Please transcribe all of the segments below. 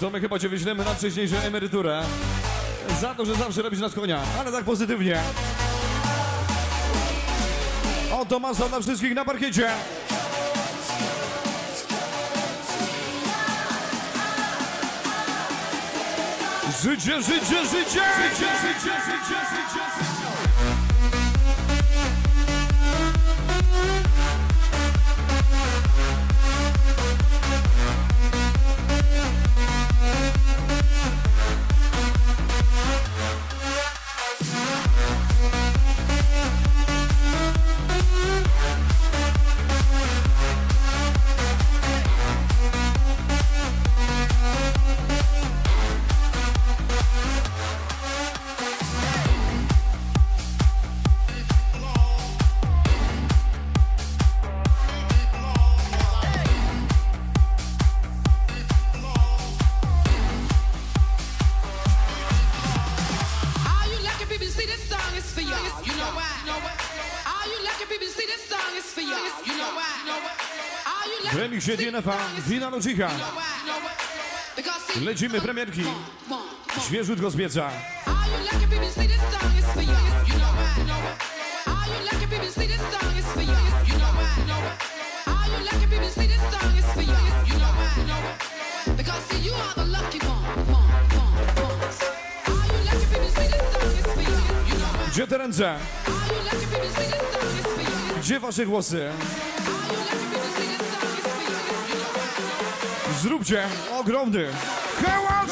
To my chyba cię wyślemy na wcześniejszą emeryturę. Za to, że zawsze robisz nas konia, ale tak pozytywnie. Oto masa dla wszystkich na parkiecie. Życie, życie, życie! Życie, życie, życie, życie! W remiksie DNF-a, Wina Logica. Lecimy premierki. Świeżutko z pieca. Gdzie te ręce? Gdzie wasze głosy? Zróbcie ogromny hałas!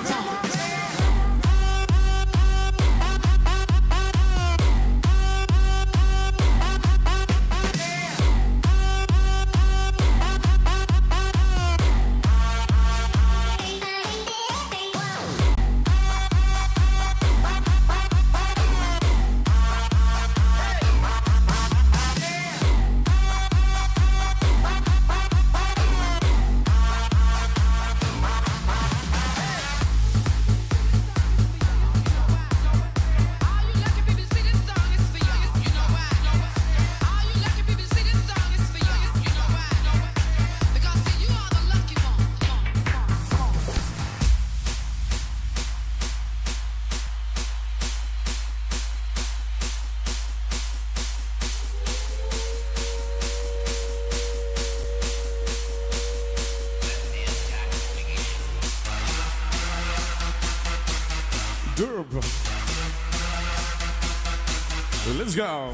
Let's go!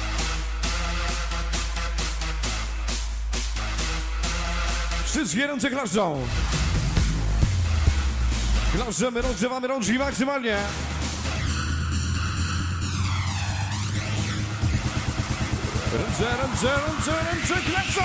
Wszystkie ręce klaszczą! Klaszczemy, rozgrzewamy rączki maksymalnie! Ręce, ręce, ręce, ręce klaszczą!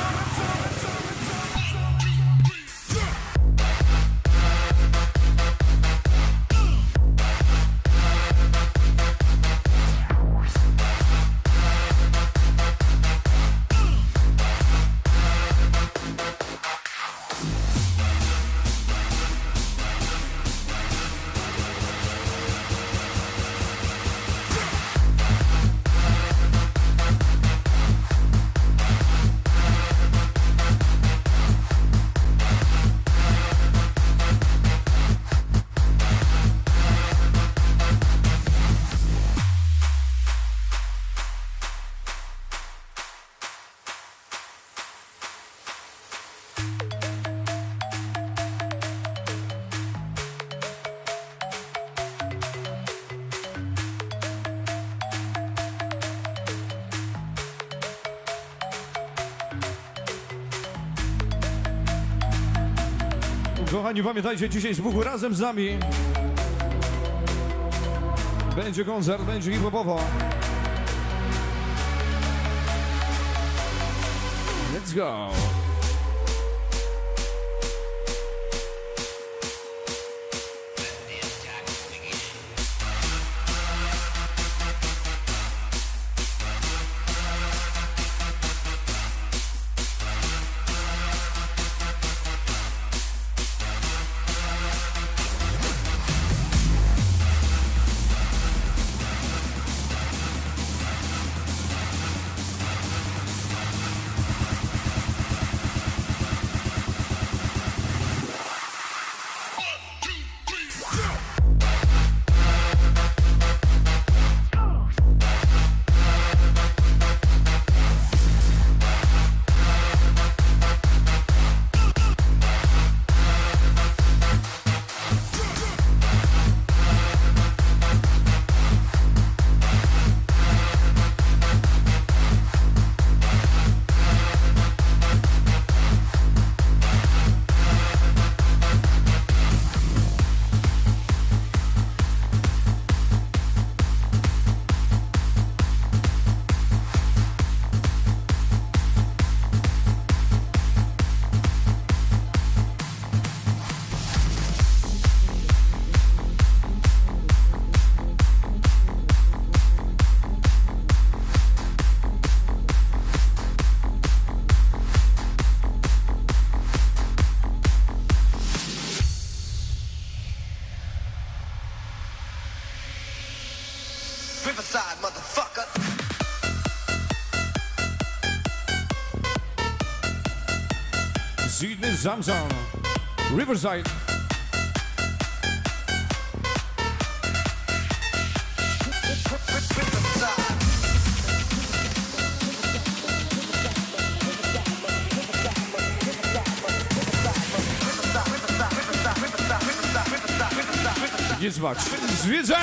Kochani, pamiętajcie, dzisiaj z Buchu razem z nami będzie koncert, będzie hip-hopowo. Let's go! Sydney Samson, Riverside. Nie zwać, zwiedzać!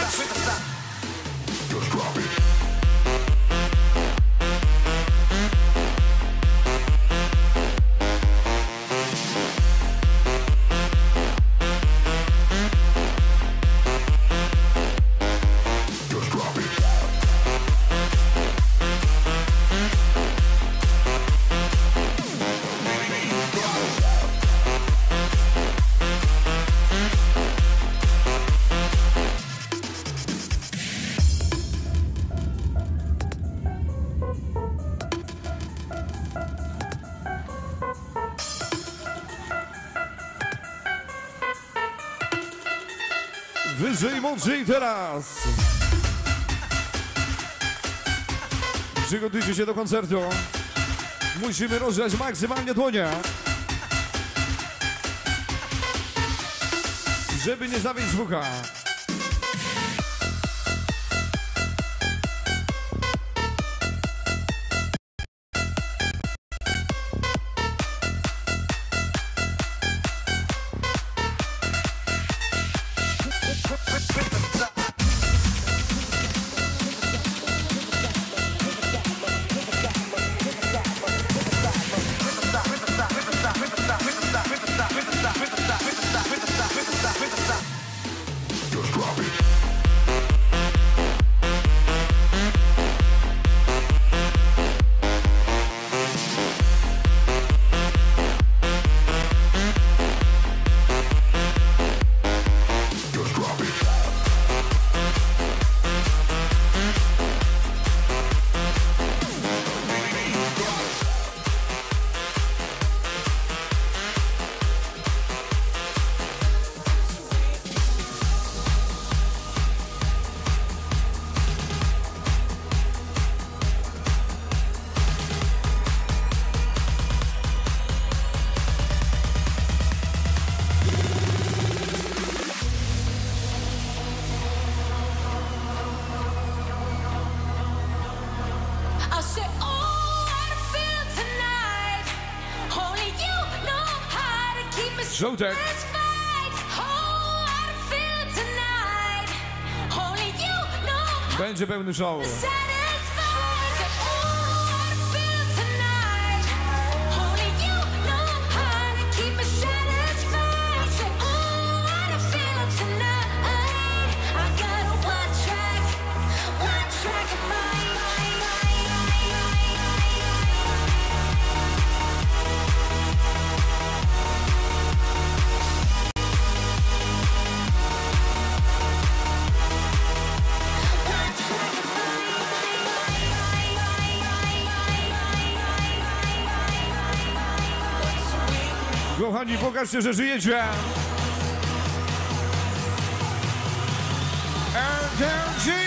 Wyżej, mądrzej teraz! Przygotujcie się do koncertu. Musimy rozgrzać maksymalnie dłonie, żeby nie zawieść z ucha. Showtech. Będzie pełny show. Kochani, pokażcie, że żyjecie. RTG!